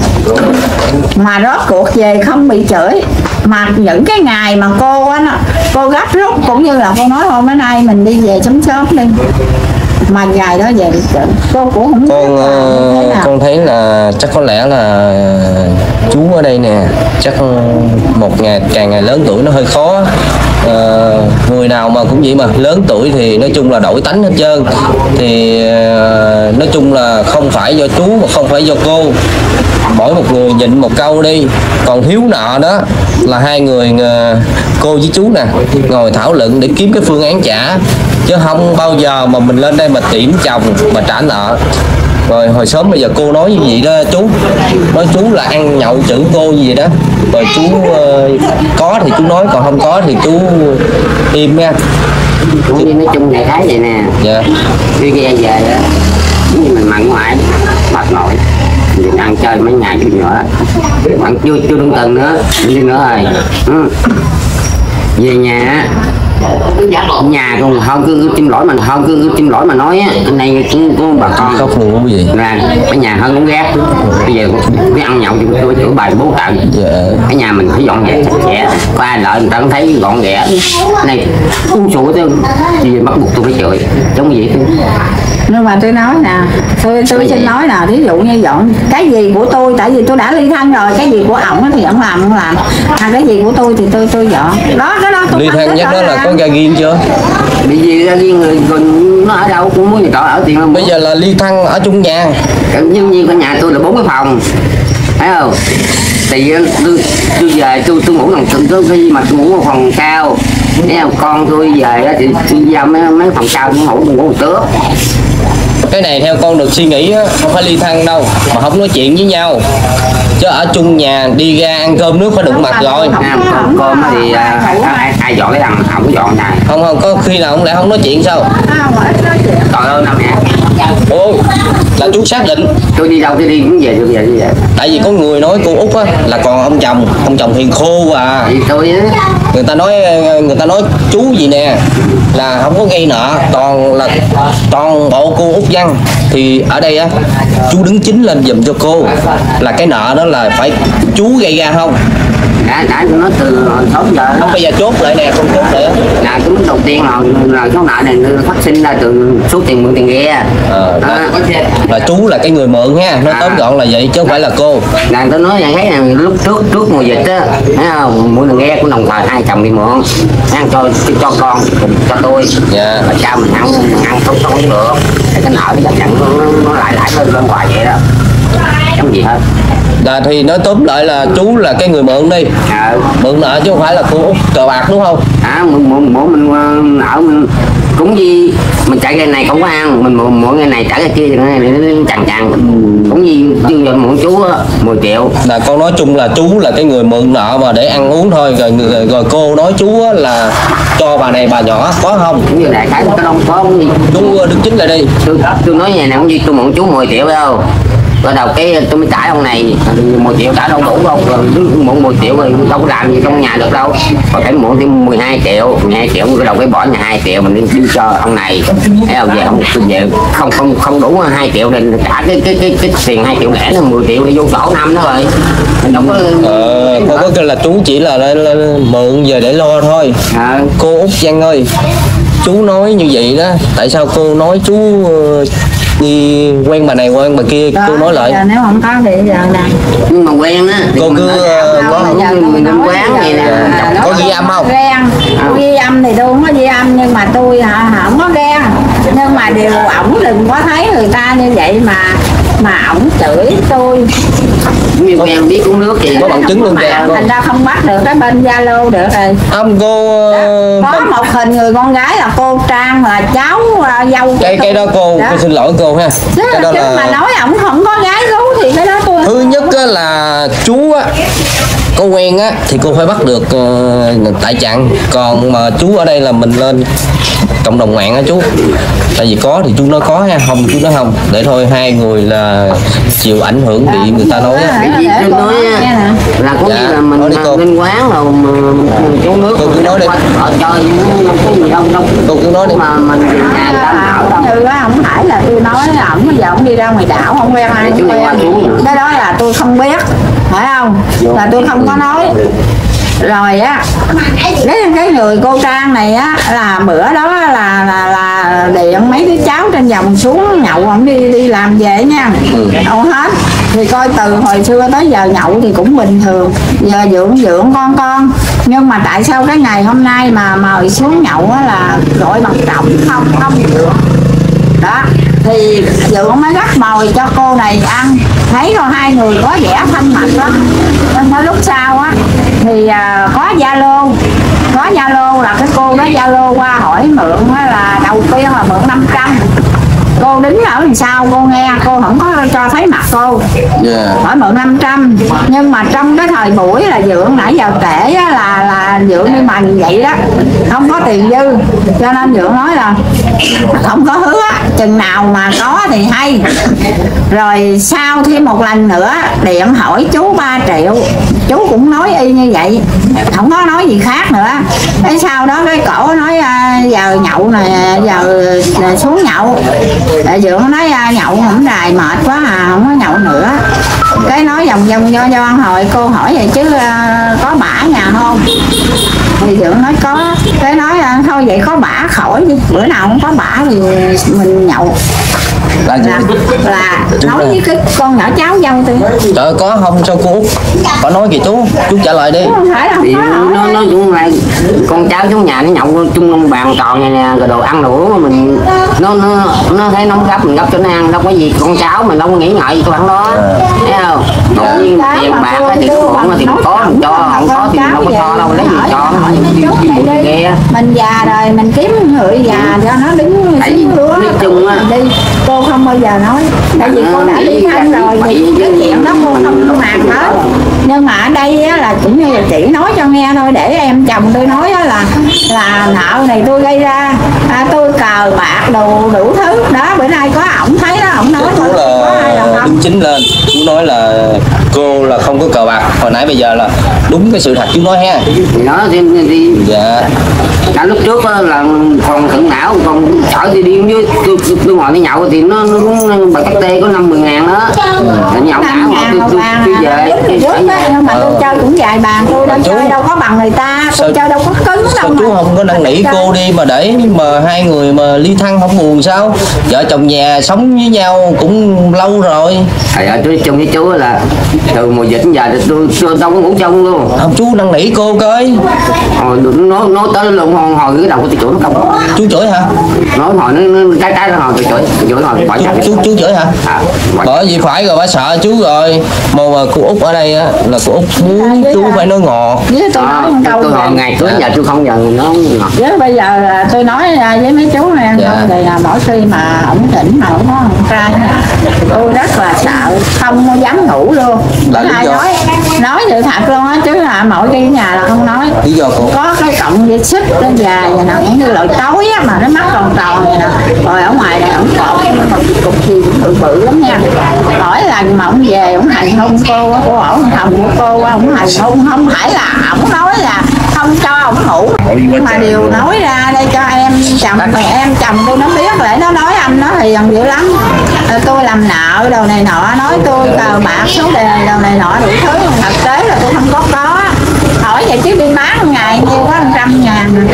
Speaker 3: mà rốt cuộc về không bị chửi, mà những cái ngày mà cô á, cô gấp rút cũng như là cô nói hôm bữa nay mình đi về sớm sớm đi, mà ngày đó về bị chửi cô cũng không
Speaker 2: con uh, con thấy là chắc có lẽ là chú ở đây nè, chắc một ngày càng ngày lớn tuổi nó hơi khó. Uh, người nào mà cũng vậy mà lớn tuổi thì nói chung là đổi tánh hết trơn, thì uh, nói chung là không phải do chú mà không phải do cô, mỗi một người nhịn một câu đi, còn thiếu nợ đó là hai người uh, cô với chú nè ngồi thảo luận để kiếm cái phương án trả, chứ không bao giờ mà mình lên đây mà tiễn chồng mà trả nợ. Rồi hồi sớm bây giờ cô nói như vậy đó chú, nói chú là ăn nhậu chửi cô như vậy đó, rồi chú uh, có thì chú nói, còn không có thì chú im nha.
Speaker 4: Cũng nói chung đại khái vậy nè.
Speaker 2: Dạ.
Speaker 4: Khi ghe về á, như mình mặn ngoại mệt mỏi, mình ăn chơi mấy ngày chút nữa, bạn chưa chưa đúng tuần nữa, đi nữa rồi. Ừ. Về nhà nhà con không cứ chim lỗi mà không cứ chim lỗi mà nói á, anh này cũng có bà con
Speaker 2: có phụ cái gì
Speaker 4: là ở nhà hơn cũng ghét, bây giờ cái ăn nhậu thì tôi chửi bài bố cận.
Speaker 2: Dạ.
Speaker 4: Ở nhà mình phải dọn dẹp sạch sẽ, có ai lợi người ta cũng thấy gọn ghẽ này uống sủi tôi vì bắt buộc tôi phải chửi giống vậy thôi.
Speaker 3: Nhưng mà tôi nói nè, tôi tôi xin nói là ví dụ như dọn cái gì của tôi, tại vì tôi đã ly thân rồi, cái gì của ổng thì ổng làm không làm, à cái gì của tôi thì tôi tôi dọn đó, cái đó tôi
Speaker 2: ly thân nhất đó là có ra riêng chưa?
Speaker 4: Bị gì ra riêng rồi, còn nó ở đâu cũng muốn nhà trọ ở tiền không?
Speaker 2: Bây giờ là ly thân ở chung nhà,
Speaker 4: như như cái nhà tôi là bốn cái phòng, thấy không? Thì tôi tôi về tôi tôi ngủ bằng từng tôi khi mà tôi ngủ một phòng cao, thấy không? Con tôi về thì tôi giao mấy mấy phòng cao tôi ngủ tôi ngủ một tứa.
Speaker 2: Cái này theo con được suy nghĩ á, không phải ly thân đâu mà không nói chuyện với nhau, chứ ở chung nhà đi ra ăn cơm nước phải đụng mặt rồi.
Speaker 4: À, cơm, cơm thì à, ai, ai dọn cái thằng không có dọn này.
Speaker 2: Không không có khi nào không lẽ không nói chuyện sao?
Speaker 4: Trời ơi năm nè.
Speaker 2: Ồ, là chú xác định.
Speaker 4: Tôi đi đâu tôi đi cũng về tôi về như vậy.
Speaker 2: Tại vì có người nói cô Út á là còn ông chồng, ông chồng hiền khô à.
Speaker 4: Thì tôi á.
Speaker 2: Người ta nói người ta nói chú gì nè là không có gây nợ, toàn là toàn bộ cô Út Văn. Thì ở đây á chú đứng chính lên giùm cho cô, là cái nợ đó là phải chú gây ra không?
Speaker 4: Đã đã tôi nói từ sáu giờ.
Speaker 2: Không, bây giờ chốt lại nè, không chốt lại.
Speaker 4: Là cái mức đầu tiên là là số nợ này phát sinh ra từ số tiền mượn tiền ghe.
Speaker 2: Ờ, là, là chú là cái người mượn ha, nói tóm gọn là vậy chứ không phải là cô.
Speaker 4: Là tôi nói vậy, thấy là lúc trước trước mùa dịch á, thấy không, mượn tiền ghe cũng đồng thời hai chồng đi mượn, ăn cho cho con cho tôi.
Speaker 2: Dạ.
Speaker 4: Mà sao mình ăn mình ăn không không được, cái nợ cái nhận nó, nó lại lại hơn bên ngoài vậy đó, không gì hết.
Speaker 2: Là thì nói tóm lại là chú là cái người mượn đi.
Speaker 4: À,
Speaker 2: mượn nợ chứ không phải là cô Út cờ bạc đúng không?
Speaker 4: à mượn mượn mượn mình nợ mình cũng gì mình chạy cái này không có ăn, mình mượn mượn cái này trả cái kia thì nó chằng chằng cũng gì nhưng mà mượn chú á mười triệu.
Speaker 2: Là con nói chung là chú là cái người mượn nợ mà để ăn uống thôi, rồi rồi, rồi cô nói chú á là cho bà này bà nhỏ có không?
Speaker 4: Cũng như đại khái cái đông có không gì.
Speaker 2: Chú đứng chính lại đi.
Speaker 4: Tôi tôi nói nhà này cũng gì tôi mượn chú mười triệu đâu. Bắt đầu cái tôi mới trả ông này một triệu trả đâu đủ không, rồi mượn một triệu rồi đâu có làm gì trong nhà được đâu, còn phải mượn thêm mười hai triệu, mười hai triệu cái đầu cái bỏ nhà hai triệu mình đi, đi cho ông này, thấy không, về không về không không không đủ hai triệu nên trả cái cái cái cái tiền hai triệu lẻ là mười triệu đi vô sổ năm đó rồi mình đâu có.
Speaker 2: Ờ, cô có kêu là chú chỉ là, là, là, là mượn về để lo thôi.
Speaker 4: À.
Speaker 2: Cô Út Văn ơi, chú nói như vậy đó, tại sao cô nói chú uh, đi quen bà này quen bà kia đó, cô nói lại
Speaker 3: nếu không có thì giờ nè,
Speaker 4: nhưng mà quen á
Speaker 2: cô cứ
Speaker 4: mình đừng quán vậy nè.
Speaker 2: Có ghi âm không?
Speaker 3: Ghen, ghi âm thì tôi không có ghi âm, nhưng mà tôi hả không có ghen, nhưng mà điều ổng đừng có thấy người ta như vậy mà mà ổng chửi tôi
Speaker 4: Như em biết uống nước gì
Speaker 2: có bằng chứng luôn kìa.
Speaker 3: thành ra không bắt được cái bên Zalo được rồi.
Speaker 2: Không cô
Speaker 3: Có
Speaker 2: bên-
Speaker 3: một hình người con gái là cô Trang là cháu à, dâu
Speaker 2: cái cái đó cô,
Speaker 3: đó.
Speaker 2: cô xin lỗi cô ha.
Speaker 3: Chứ,
Speaker 2: Cái đó
Speaker 3: chứ mà
Speaker 2: là
Speaker 3: nói ổng không có gái gú thì cái đó tôi
Speaker 2: thứ nhất á, là chú á có quen á thì cô phải bắt được uh, tại trạng, còn mà chú ở đây là mình lên cộng đồng mạng á chú, tại vì có thì chú nói có ha, không chú nói không, để thôi hai người là chịu ảnh hưởng bị người ta nói á.
Speaker 4: Cái gì tôi nói á, là có
Speaker 2: Dạ,
Speaker 4: gì là mình
Speaker 2: nói đi cô.
Speaker 4: lên quán rồi mà uống nước
Speaker 2: Cô cứ nói đi.
Speaker 4: ở chơi không có gì đâu đâu
Speaker 2: Cô cứ nói đi.
Speaker 4: mà mình nhà người ta nào đâu.
Speaker 3: như á không phải là tôi nói ổng bây giờ ổng đi ra ngoài đảo không quen ai
Speaker 4: Chú
Speaker 3: không
Speaker 4: này qua
Speaker 3: quen.
Speaker 4: chú.
Speaker 3: Cái đó là tôi không biết, phải không, là tôi không có nói. Rồi á cái cái người cô Trang này á là bữa đó là là là điện mấy đứa cháu trên vòng xuống nhậu, ổng đi đi làm về nha, đâu hết thì coi từ hồi xưa tới giờ nhậu thì cũng bình thường, giờ dưỡng dưỡng con con, nhưng mà tại sao cái ngày hôm nay mà mời xuống nhậu á là gọi bằng trọng không không được đó, thì Dượng mới gắt mồi cho cô này ăn, thấy có hai người có vẻ thân mật đó, nên tới lúc sau á thì à, có Zalo, có Zalo là cái cô đó Zalo qua hỏi mượn á, là đầu tiên là mượn năm trăm, cô đứng ở đằng sau cô nghe, cô không có cho thấy mặt cô,
Speaker 2: Yeah.
Speaker 3: hỏi mượn năm trăm, nhưng mà trong cái thời buổi là Dượng nãy giờ kể á, là là Dượng đi mần vậy đó, không có tiền dư, cho nên Dượng nói là không có hứa, chừng nào mà có thì hay. Rồi sau thêm một lần nữa điện hỏi chú ba triệu, chú cũng nói y như vậy, không có nói gì khác nữa. Cái sau đó cái cổ nói à, giờ nhậu nè, giờ à, xuống nhậu. Đại Dượng nói à, nhậu không đài mệt quá à, không có nhậu nữa. Cái nói vòng vòng do do hồi cô hỏi vậy chứ à, có bả nhà không? Thì Dượng nói có. Cái nói à, thôi vậy có bả khỏi đi, bữa nào không có bả thì mình nhậu.
Speaker 2: Là gì?
Speaker 3: Là, là nói với cái con nhỏ cháu dâu tôi.
Speaker 2: Trời ơi, có không sao cô Út có nói kìa chú, chú trả lời đi.
Speaker 3: Không phải đâu,
Speaker 4: Thì
Speaker 3: có
Speaker 4: nó
Speaker 3: hỏi.
Speaker 4: nó cũng là con cháu xuống nhà nó nhậu chung bàn tròn này nè, rồi đồ ăn đồ uống mà mình nó nó nó thấy nóng gấp mình gấp cho nó ăn, đâu có gì con cháu mình đâu có nghĩ ngợi gì cái khoản đó, thấy không? Tự nhiên tiền bạc hay tiền của mà tiền có mình cho, không có thì mình đâu có cho đâu, lấy gì cho nó ghê.
Speaker 3: Mình già rồi mình kiếm người già cho nó đứng
Speaker 4: Tại vì
Speaker 3: xuống lúa
Speaker 4: nói chung á,
Speaker 3: đi, cô không bao giờ nói, tại vì cô đã đi thân rồi thì cái chuyện đó cô không màng hết. Nhưng mà ở đây á, là cũng như là chỉ nói cho nghe thôi, để em chồng tôi nói á, là là nợ này tôi gây ra, à, tôi cờ bạc đồ đủ thứ đó, bữa nay có ổng thấy đó, ổng nói
Speaker 2: Chú
Speaker 3: thôi, có ai đâu
Speaker 2: là
Speaker 3: không.
Speaker 2: đứng chính lên, chú nói là cô là không có cờ bạc, hồi nãy bây giờ là đúng cái sự thật chú nói ha.
Speaker 4: thì đó thì, thì
Speaker 2: Dạ.
Speaker 4: cả lúc trước á, là còn thượng não còn chở đi điên với tôi, tôi, tôi ngồi đi nhậu thì nó nó cũng bạc cắt tê có năm mười ngàn đó, là nhậu cả mà tôi tôi tôi về tôi
Speaker 3: trước
Speaker 4: phải
Speaker 3: đó, nhưng mà tôi chơi cũng vài bàn, tôi đâu chơi đâu có bằng người ta, tôi
Speaker 2: Sao-
Speaker 3: chơi đâu có cứng
Speaker 2: Sao
Speaker 3: đâu
Speaker 2: chú
Speaker 3: mà.
Speaker 2: không có năn nỉ cô đi mà để mà hai người mà ly thân không buồn sao? Vợ chồng nhà sống với nhau cũng lâu rồi.
Speaker 4: thầy ở tôi chung với chú là từ mùa dịch đến giờ thì tôi, tôi đâu có ngủ chung luôn.
Speaker 2: Không chú năn nỉ cô coi.
Speaker 4: Hồi nói nói tới luôn hồi, hồi cái đầu của tôi chửi nó không,
Speaker 2: Chú chửi hả?
Speaker 4: nói hồi nó, nó trái trái nó hồi tôi chửi tôi chửi hồi bỏ
Speaker 2: Chú,
Speaker 4: chạy.
Speaker 2: chú, chú chửi hả?
Speaker 4: À, bỏ
Speaker 2: Bởi vì phải rồi, bà sợ chú rồi. Mà mà cô Út ở đây á là cô Út muốn chú phải nói ngọt.
Speaker 3: Với tôi nói
Speaker 4: à,
Speaker 3: một câu
Speaker 4: tôi hồi
Speaker 3: vậy.
Speaker 4: ngày cưới giờ tôi không giờ nó ngọt.
Speaker 3: Với bây giờ là tôi nói à, với mấy chú này
Speaker 2: Dạ.
Speaker 3: không, thì là mỗi khi mà ổng tỉnh mà ổng có con trai á, tôi rất là sợ, không có dám ngủ luôn.
Speaker 2: Là lý
Speaker 3: Ai
Speaker 2: do?
Speaker 3: nói nói sự thật luôn á, chứ là mỗi khi ở nhà là không nói.
Speaker 2: Lý do cô?
Speaker 3: Có cái cọng dây xích lên dài vậy nè, cũng như loại tối á, mà nó mắt tròn tròn vậy nè, rồi ở ngoài đây ổng cột một cục gì cũng bự bự lắm nha. Mỗi lần mà ổng về ổng hành hung cô á, cô ổng hồng của cô á, ổng hành hung, không phải là ổng nói là không cho ổng ngủ, nhưng mà điều nói ra đây cho em chồng thì em chồng tôi nó biết, để nó nói anh nó hiền dữ lắm. Rồi tôi làm nợ đầu này nọ, nói tôi cờ bạc số đề đầu này nọ đủ thứ, thực tế là tôi không có có. Hỏi vậy chứ đi bán một ngày nhiêu có một trăm ngàn.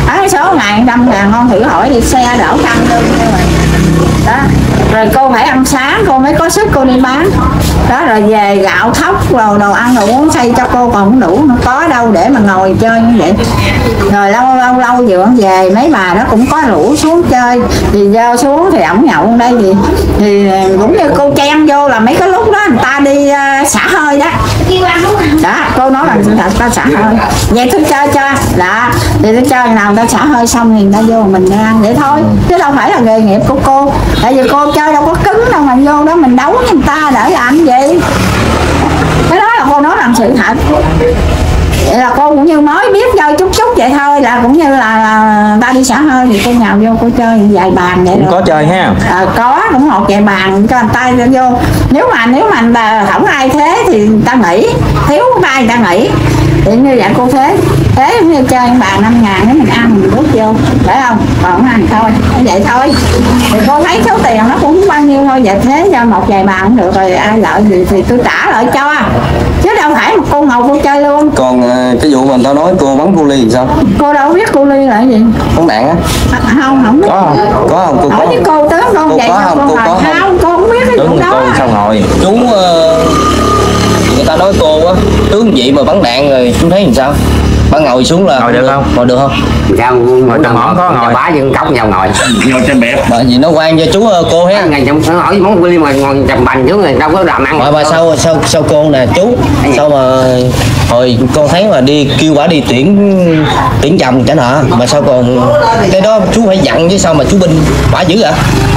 Speaker 3: Đó, số ngàn trăm ngàn con thử hỏi đi xe đỡ căng luôn đó. Rồi cô phải ăn sáng cô mới có sức cô đi bán đó, rồi về gạo thóc rồi đồ ăn đồ uống xây cho cô còn không đủ, nó có đâu để mà ngồi chơi như vậy. Rồi lâu lâu lâu dưỡng về mấy bà đó cũng có rủ xuống chơi thì vô xuống thì ổng nhậu đây thì thì cũng như cô chen vô là mấy cái lúc đó người ta đi uh, xả hơi đó đó, cô nói là người ta xả hơi vậy tôi chơi cho đó, thì tôi chơi nào người ta xả hơi xong thì người ta vô mình ăn vậy thôi, chứ đâu phải là nghề nghiệp của cô, tại vì cô chơi đâu có cứng đâu mà vô đó mình đấu với người ta để làm gì. Cái đó là cô nói rằng sự thật. Vậy là cô cũng như mới biết chơi chút chút vậy thôi, là cũng như là, là ta đi xả hơi thì cô nhào vô cô chơi vài bàn vậy.
Speaker 5: Cũng có chơi ha.
Speaker 3: À, có cũng một vài bàn cho người ta vô. Nếu mà nếu mà người ta không ai thế thì người ta nghỉ, thiếu ai người ta nghỉ. Thì như vậy cô thế thế như chơi bàn năm ngàn nếu mình ăn mình bước vô phải không, còn không ăn thôi vậy thôi. Thì cô thấy số tiền nó cũng bao nhiêu thôi, vậy thế cho một vài bàn cũng được rồi, ai lợi gì thì tôi trả lại cho, chứ đâu phải một cô ngồi cô chơi luôn.
Speaker 2: Còn cái vụ mà tao nói cô bắn cu ly thì sao?
Speaker 3: Cô đâu biết cu ly là cái gì?
Speaker 2: Bắn đạn á?
Speaker 3: À, không không biết.
Speaker 2: Có không? Có không? Cô
Speaker 3: hỏi
Speaker 2: có
Speaker 3: với cô tướng con
Speaker 2: cô
Speaker 3: vậy
Speaker 2: có không? Cô có
Speaker 3: không? Không, cô không biết cái
Speaker 5: Tướng
Speaker 3: vụ
Speaker 5: thì
Speaker 3: đó.
Speaker 5: cô sao ngồi.
Speaker 2: Chú uh, người ta nói cô á tướng vậy mà bắn đạn rồi chú thấy làm sao? Bắn ngồi xuống là
Speaker 5: Ngồi được không?
Speaker 2: Ngồi được không?
Speaker 4: Sao ngồi
Speaker 5: trong mỏng có ngồi.
Speaker 4: bá dân cốc nhau ngồi
Speaker 5: Ngồi trên bẹp.
Speaker 2: Bởi vì nó quan cho chú uh, cô ha.
Speaker 4: ngày trong nó hỏi món William mà ngồi chầm bành chứ người đâu có làm ăn.
Speaker 2: Mà, mà sao sao sao cô nè chú, sao mà hồi con thấy mà đi kêu bà đi tuyển tuyển chồng chẳng hạn mà sao còn cái đó chú phải dặn chứ sao mà chú binh bả dữ ạ?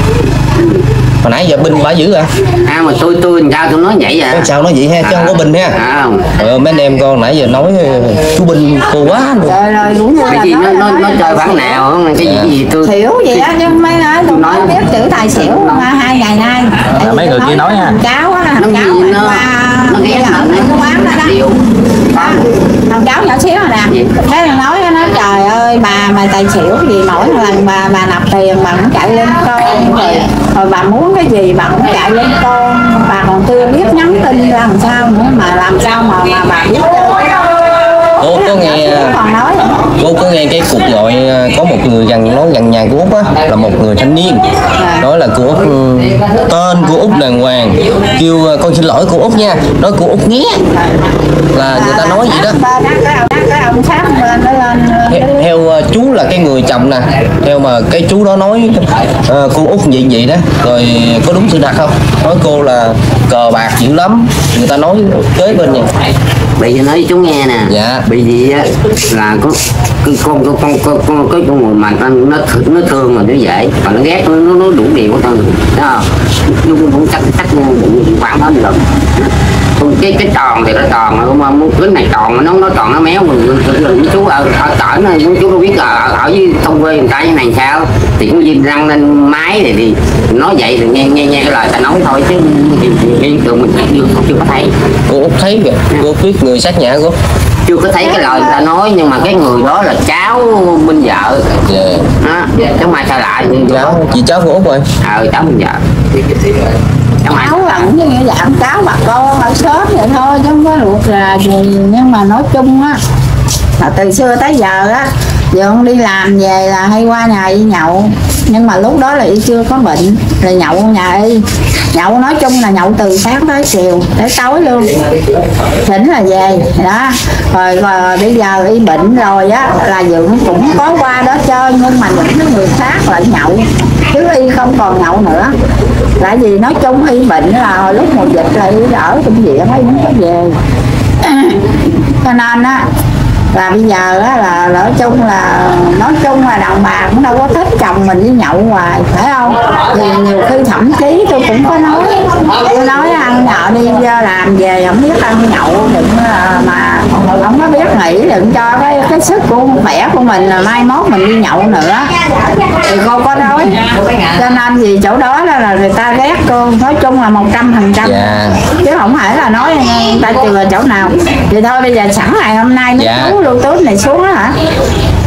Speaker 2: Hồi nãy giờ binh bả dữ ạ?
Speaker 4: À mà tôi tôi làm sao tôi nói vậy vậy?
Speaker 2: Sao nói vậy ha, chứ không có binh ha.
Speaker 4: À,
Speaker 2: Ờ, mấy anh em con nãy giờ nói chú binh cô quá luôn.
Speaker 3: Rồi rồi cũng như
Speaker 4: cái
Speaker 3: là
Speaker 4: gì nó nó nó chơi bản nào cái gì gì tôi
Speaker 3: xỉu vậy á, chứ mấy nói tôi nói biết chữ tài xỉu mà hai ngày nay.
Speaker 5: À, mấy người kia nói nha.
Speaker 3: Cháu á,
Speaker 4: nó
Speaker 3: cháu
Speaker 4: gì
Speaker 3: ngày
Speaker 4: nó
Speaker 3: qua
Speaker 4: nó ghét
Speaker 3: ở
Speaker 4: mình
Speaker 3: cái quán đó đó.
Speaker 4: điều
Speaker 3: Thằng cháu nhỏ xíu rồi nè, cái thằng nói nó trời ơi bà mà tài xỉu gì mỗi lần bà bà nạp tiền bà cũng chạy lên con rồi, rồi bà muốn cái gì bà cũng chạy lên con, bà còn chưa biết nhắn tin ra làm sao nữa mà làm sao mà mà bà biết được.
Speaker 2: Cô có nghe
Speaker 3: Còn nói vậy.
Speaker 2: cô có nghe cái cuộc gọi có một người gần nói gần nhà của Út á là một người thanh niên nói là cô Út tên của Út đàng hoàng kêu con xin lỗi cô Út nha, nói cô Út nhé, là người ta nói vậy đó.
Speaker 3: Cái ông sát lên nó lên
Speaker 2: Theo, theo uh, chú là cái người chồng nè, theo mà cái chú đó nói uh, cô Út vậy vậy đó, rồi có đúng sự thật không? Nói cô là cờ bạc dữ lắm, người ta nói kế bên nha.
Speaker 4: bị nói với chú nghe nè.
Speaker 2: Dạ.
Speaker 4: Bị gì á là có cái con con con con con cái con người mà nó nó nó thương mà nó dễ mà nó ghét nó nó đủ điều của tao đó không? Nó cũng chắc chắc khoảng đó được. Cái cái tròn thì nó tròn mà cái này tròn nó nó tròn nó méo mình chú ở ở tỏi này chú đâu biết ở ở với thông quê người ta như này sao thì cũng gì răng lên máy thì, thì nói vậy thì nghe nghe nghe cái lời ta nói thôi chứ hiện tượng mình chưa chưa có thấy.
Speaker 2: Cô Út thấy kìa, cô Út biết người sát nhà cô
Speaker 4: Chưa có thấy cái lời người ta nói nhưng mà cái người đó là cháu bên vợ.
Speaker 2: yeah.
Speaker 4: Đó chứ mai sao lại
Speaker 2: Cháu chị cháu cô Út rồi.
Speaker 4: ờ cháu bên vợ
Speaker 3: cháu là cũng như dạng cháu bà con ở xóm vậy thôi chứ không có ruột rà gì, nhưng mà nói chung á là từ xưa tới giờ á Dượng đi làm về là hay qua nhà y nhậu, nhưng mà lúc đó là y chưa có bệnh, rồi nhậu nhà y nhậu nói chung là nhậu từ sáng tới chiều tới tối luôn, thỉnh là về đó. Rồi, rồi bây giờ y bệnh rồi á là Dượng cũng có qua đó chơi, nhưng mà những người khác lại nhậu chứ y không còn nhậu nữa. Tại vì nói chung y bệnh là hồi lúc mùa dịch là y ở bệnh viện ấy cũng có về cho nên á là bây giờ á là nói chung là nói chung là đàn bà cũng đâu có thích chồng mình đi nhậu hoài phải không, thì nhiều khi thậm chí tôi cũng có nói tôi nói ăn nhậu đi làm về không biết ăn nhậu đừng mà không có biết nghĩ đừng cho cái cái sức của khỏe của mình là mai mốt mình đi nhậu nữa, thì cô có nói cho nên vì chỗ đó là người ta ghét cô, nói chung là một trăm phần trăm chứ không phải là nói người ta chừa chỗ nào. Thì thôi bây giờ sẵn ngày hôm nay nó
Speaker 2: dạ.
Speaker 3: chú Bluetooth này xuống đó hả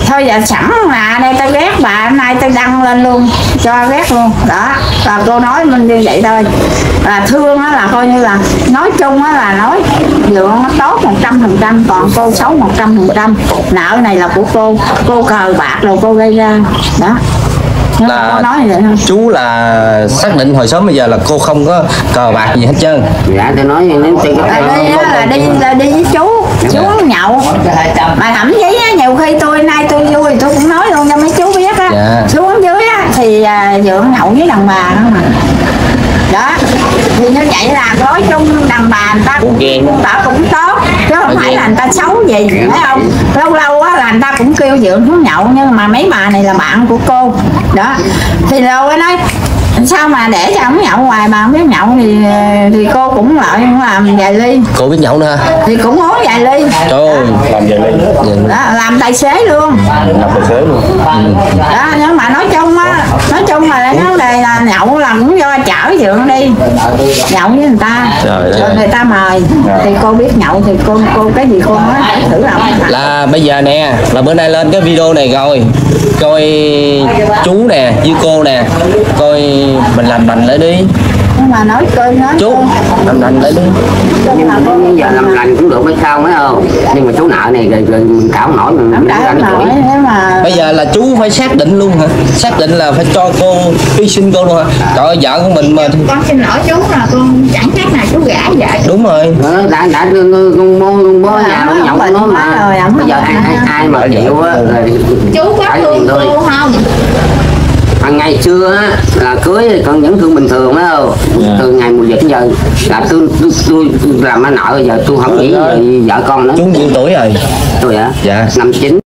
Speaker 3: thôi giờ sẵn là đây tao ghét bà, hôm nay tao đăng lên luôn cho ghét luôn đó. Và cô nói mình như vậy thôi, là thương á, là coi như là nói chung á, là nói Dượng nó tốt một trăm phần trăm, còn cô xấu một trăm phần trăm. Nợ này là của cô, cô cờ bạc rồi cô gây ra đó.
Speaker 2: Là nói vậy thôi. Chú là xác định hồi sớm bây giờ là cô không có cờ bạc gì hết trơn.
Speaker 4: Dạ tôi nói nếu tôi có
Speaker 3: là đi á, là đi là đi với chú chú nhậu mà thậm chí á, nhiều khi tôi nay tôi vui tôi cũng nói luôn cho mấy chú biết á.
Speaker 2: Dạ.
Speaker 3: Xuống dưới á, thì à, Dượng nhậu với đàn bà đó mà đó, thì như vậy là nói chung đàn bà người ta cũng ta cũng tốt chứ không phải là người ta xấu gì, thấy không? Lâu lâu á là người ta cũng kêu Dượng xuống nhậu, nhưng mà mấy bà này là bạn của cô đó, thì rồi nói sao mà để cho ổng nhậu hoài mà không biết nhậu thì thì cô cũng lại cũng làm vài ly.
Speaker 2: Cô biết nhậu nữa hả?
Speaker 3: Thì cũng uống vài ly.
Speaker 2: Trời ơi,
Speaker 5: làm vài ly
Speaker 3: đó, làm tài xế luôn.
Speaker 5: làm tài xế luôn.
Speaker 3: Đó, nhưng mà nói chung á, nói chung là cái vấn đề là nhậu là cũng do chở Dượng đi nhậu với người ta,
Speaker 2: trời
Speaker 3: rồi người ta mời thì cô biết nhậu thì cô cô cái gì cô nói thử làm.
Speaker 2: Là bây giờ nè, là bữa nay lên cái video này rồi coi chú nè với cô nè, coi mình làm lành lại đi.
Speaker 3: Nhưng mà nói coi nói
Speaker 2: Chú làm lành lại đi.
Speaker 4: nhưng giờ làm lành cũng được mấy sao mấy không, nhưng mà chú nợ này rồi, rồi mình cảo nổi mình
Speaker 3: không
Speaker 4: mình
Speaker 3: đã
Speaker 4: đánh
Speaker 3: nổi
Speaker 4: tuổi.
Speaker 3: nếu mà
Speaker 2: Bây giờ là chú phải xác định luôn hả? Xác định là phải cho cô hy sinh cô luôn hả? Trời ơi, vợ của mình mà.
Speaker 3: con xin lỗi chú là con chẳng khác nào chú gã vậy.
Speaker 2: Đúng rồi.
Speaker 4: Đó, đã đã con bố con bố nhà nó nhậu nó mà bây giờ ai ai ai mà chịu á là
Speaker 3: Chú có thương cô không?
Speaker 4: À, ngày xưa á là cưới thì con vẫn thương bình thường phải không? Từ ngày một giờ đến giờ là tôi tôi, tôi, tôi làm ăn nợ, giờ tôi không nghĩ về vợ con nữa.
Speaker 2: Chú nhiêu tuổi rồi?
Speaker 4: Tôi hả?
Speaker 2: Dạ.
Speaker 4: Năm chín.